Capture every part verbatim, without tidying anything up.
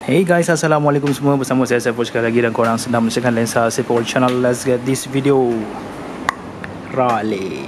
Hey guys, Assalamualaikum semua. Bersama saya Saiful sekali lagi dan korang sedang menyaksikan Lensa Saiful Channel. Let's get this video rolling.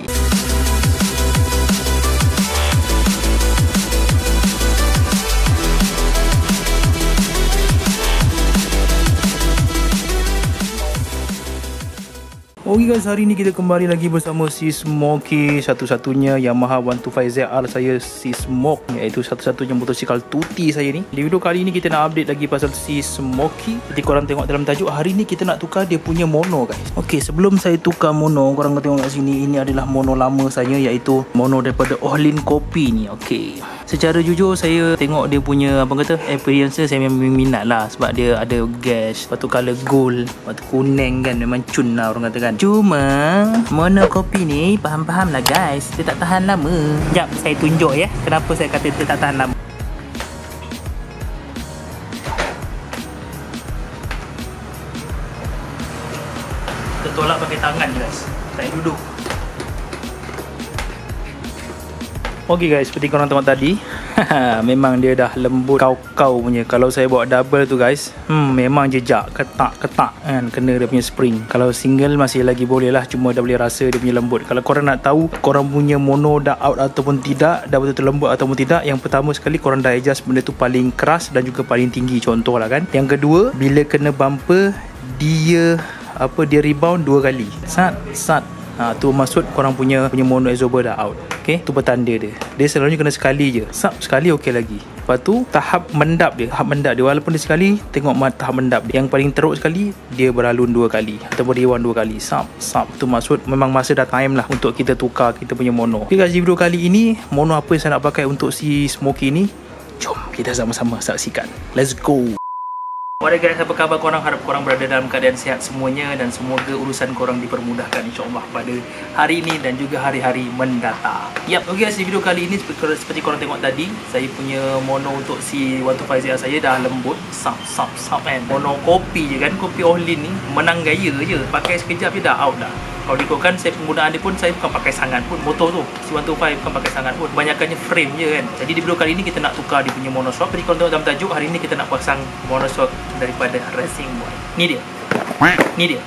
Ok guys, hari ni kita kembali lagi bersama si Smoky, satu-satunya Yamaha one twenty-five Z R saya, si Smoke, iaitu satu-satunya motosikal tuti saya ni. Di video kali ni kita nak update lagi pasal si Smoky. Seperti korang tengok dalam tajuk, hari ni kita nak tukar dia punya mono guys. Ok, sebelum saya tukar mono, korang tengok kat sini, ini adalah mono lama saya, iaitu mono daripada Ohlin Kopi ni. Ok, secara jujur saya tengok dia punya apa kata appearance saya memang minat lah, sebab dia ada gas, lepas tu colour gold, lepas tu kuning kan, memang cun lah orang kata kan. Cuma mono kopi ni faham-faham lah guys, dia tak tahan lama. Sekejap saya tunjuk ya kenapa saya kata dia tak tahan lama. Kita tolak pakai tangan guys, saya duduk. Ok guys, seperti korang tengok tadi, memang dia dah lembut kau-kau punya. Kalau saya bawa double tu guys, hmm, memang jejak, ketak-ketak kan, kena dia punya spring. Kalau single masih lagi boleh lah, cuma dah boleh rasa dia punya lembut. Kalau korang nak tahu korang punya mono dah out ataupun tidak, dah betul-betul lembut ataupun tidak, yang pertama sekali korang dah adjust benda tu paling keras dan juga paling tinggi, contoh lah kan. Yang kedua, bila kena bumper, dia apa dia rebound dua kali. Sat, sat. Ha, tu maksud korang punya punya mono absorber dah out. Okay, tu petanda dia. Dia selalunya kena sekali je. Sap sekali okey lagi. Lepas tu tahap mendap dia, tahap mendap dia walaupun dia sekali, tengok tahap mendap dia. Yang paling teruk sekali, dia beralun dua kali ataupun rewind dua kali. Sap, sap. Tu maksud memang masa dah time lah untuk kita tukar kita punya mono. Okay guys, di video kali ini mono apa yang saya nak pakai untuk si Smoky ni, jom kita sama-sama saksikan. Let's go. Alright guys, apa khabar korang? Harap korang berada dalam keadaan sihat semuanya dan semoga urusan korang dipermudahkan insyaAllah pada hari ini dan juga hari-hari mendatang. Yap, ok guys, di video kali ini seperti, seperti korang tengok tadi, saya punya mono untuk si one twenty-five Z R saya dah lembut. Sap, sap, sap kan. Mono kopi je kan, kopi Ohlin ni menang gaya je. Pakai sekejap je dah out dah. Kalau diikutkan saya penggunaan dia pun, saya bukan pakai sangat pun motor tu, si one twenty-five bukan pakai sangat pun, kebanyakannya frame je kan. Jadi di video kali ini kita nak tukar dia punya monoshock. Jadi kalau tengok dalam tajuk, hari ini kita nak pasang monoshock daripada Racing Boy. Ni dia, ni dia.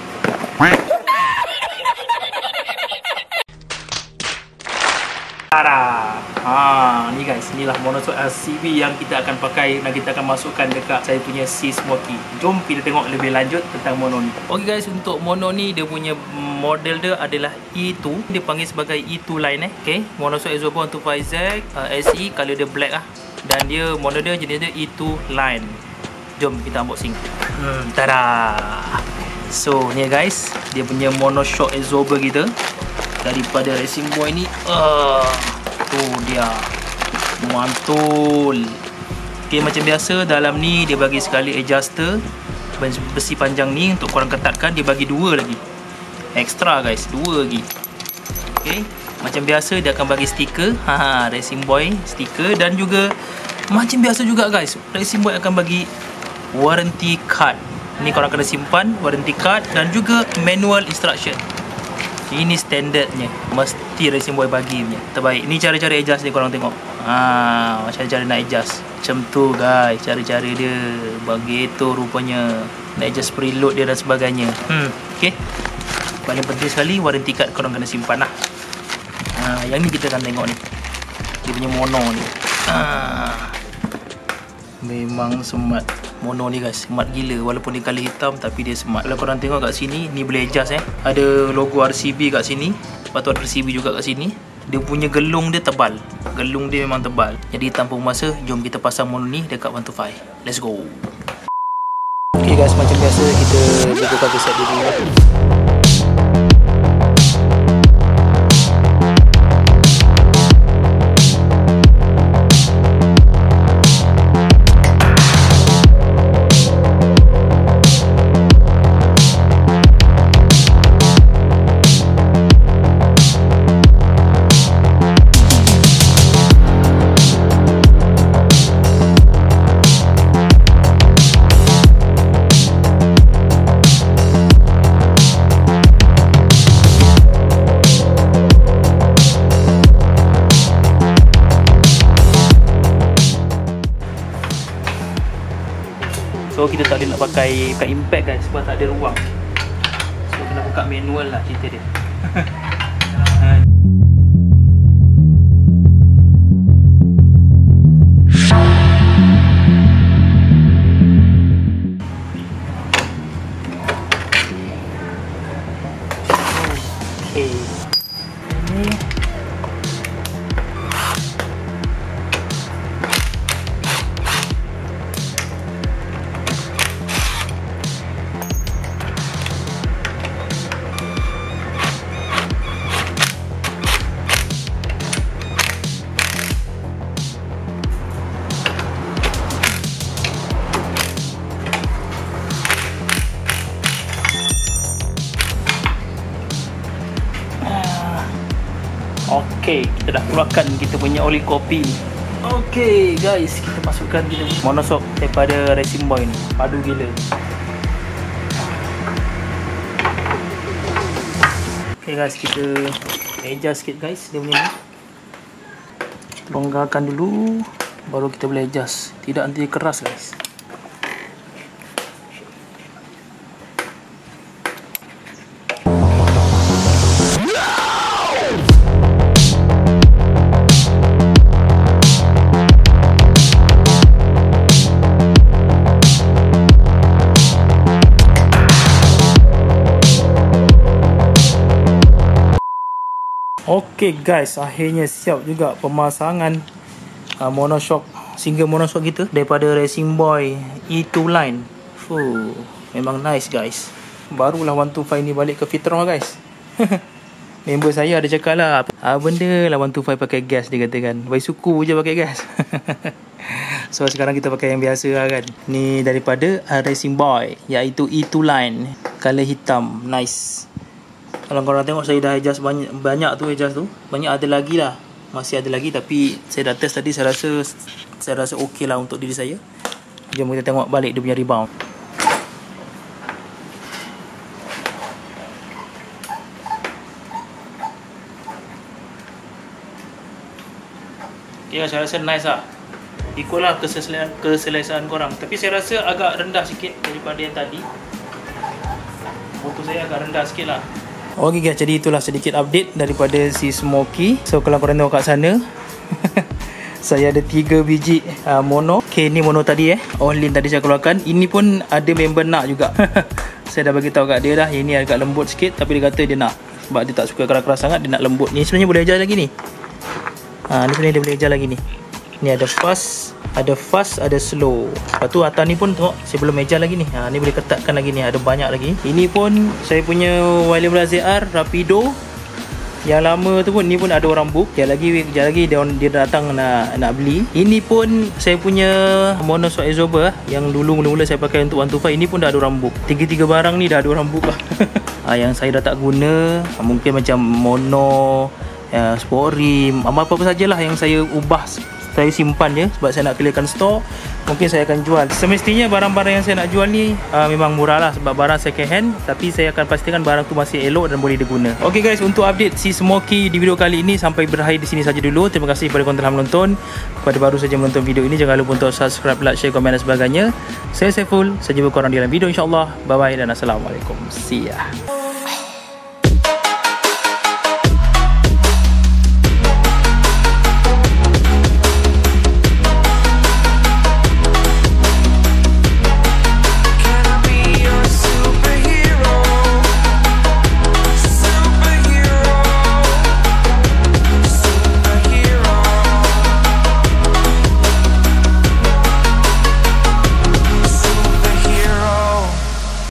Tara. Ha, ni guys, inilah monoshock R C B yang kita akan pakai dan kita akan masukkan dekat saya punya si Smoky. Jom kita tengok lebih lanjut tentang mono ni. Okey guys, untuk mono ni dia punya model dia adalah E two. Dia panggil sebagai E two line eh. Okey, monoshock absorber one twenty-five Z uh, S E, color dia black ah. Dan dia model dia jenis dia E two line. Jom kita unboxing. Hmm, tada. So, ni guys, dia punya monoshock absorber kita daripada Racing Boy ni. Uh, tu dia, mantul. Ok, macam biasa dalam ni dia bagi sekali adjuster besi panjang ni untuk korang ketatkan. Dia bagi dua lagi extra guys, dua lagi. Ok, macam biasa dia akan bagi stiker, ha, Racing Boy stiker. Dan juga macam biasa juga guys, Racing Boy akan bagi warranty card. Ni korang kena simpan warranty card dan juga manual instruction. Ini standardnya, mesti Racing Boy bagi punya. Terbaik. Ni cara-cara adjust dia korang tengok. Ha, macam cara nak adjust. Macam tu guys, cara-cara dia. Begitu rupanya. Nak adjust preload dia dan sebagainya. Hmm, okey. Paling penting sekali warranty card korang kena simpan lah. Ha, yang ni kita akan tengok ni. Dia punya mono ni. Ha, memang smart. Mono ni guys, smart gila. Walaupun dia colour hitam tapi dia smart. Kalau korang tengok kat sini, ni boleh adjust eh. Ada logo R C B kat sini. Lepas tu ada R C B juga kat sini. Dia punya gelung dia tebal. Gelung dia memang tebal. Jadi tanpa masa, jom kita pasang mono ni dekat one twenty-five. Let's go. Okay guys, macam biasa kita buka cover set dia dulu. So kita tak boleh nak pakai pakai impact guys, sebab tak ada ruang. So kena buka manual lah cerita dia. Okay. Ini Okey, kita dah keluarkan kita punya oli kopi. Okey guys, kita masukkan kita monoshock daripada Racing Boy ni. Padu gila. Okey guys, kita adjust sikit guys dia punya ni. Longgarkan dulu baru kita boleh adjust. Tidak nanti keras guys. Okey guys, akhirnya siap juga pemasangan uh, monoshock, single monoshock kita daripada Racing Boy E two line. Fuh, memang nice guys. Barulah one twenty-five ni balik ke fitrah guys. Member saya ada cakap lah, ah, benda lah one twenty-five pakai gas, dia kata kan. Baik suku je pakai gas. So sekarang kita pakai yang biasa lah kan. Ni daripada uh, Racing Boy, iaitu E two line, color hitam, nice. Kalau korang tengok saya dah adjust banyak, banyak tu adjust tu. Banyak ada lagi lah. Masih ada lagi, tapi saya dah test tadi, saya rasa saya rasa okey lah untuk diri saya. Jom kita tengok balik dia punya rebound. Ya, saya rasa nice lah. Ikut lah keselesaan, keselesaan korang. Tapi saya rasa agak rendah sikit daripada yang tadi. Motor saya agak rendah sikit lah. Okey guys, jadi itulah sedikit update daripada si Smoky. So kalau korang tengok kat sana, saya ada tiga biji uh, mono. Okay, ni mono tadi eh, Olin tadi saya keluarkan. Ini pun ada member nak juga. Saya dah bagi tahu kat dia dah, ini agak lembut sikit, tapi dia kata dia nak, sebab dia tak suka keras-keras sangat, dia nak lembut. Ni sebenarnya boleh adjust lagi ni. Ha, ni sebenarnya dia boleh adjust lagi ni. Ni ada fast, ada fast, ada slow. Lepas tu atas ni pun tengok, saya belum adjust lagi ni. Ha, ni boleh ketatkan lagi ni, ada banyak lagi. Ini pun saya punya Wiley Z R Rapido yang lama tu pun, ni pun ada orang book. Sekejap lagi, sekejap lagi dia, dia datang nak nak beli. Ini pun saya punya monoshock absorber yang dulu mula-mula saya pakai untuk one twenty-five. Ini pun dah ada orang book. Tiga-tiga barang ni dah ada orang book lah. Ha, yang saya dah tak guna, mungkin macam mono, ya, sport rim, apa-apa sajalah yang saya ubah, saya simpan je sebab saya nak clearkan store. Mungkin saya akan jual. Semestinya barang-barang yang saya nak jual ni uh, memang murah lah, sebab barang second hand. Tapi saya akan pastikan barang tu masih elok dan boleh diguna. Ok guys, untuk update si Smoky di video kali ini sampai berakhir di sini saja dulu. Terima kasih kepada korang telah menonton. Kepada baru saja menonton video ini, jangan lupa untuk subscribe, like, share, komen dan sebagainya. Saya Saiful, saya jumpa korang di dalam video insyaAllah. Bye bye dan Assalamualaikum. See ya.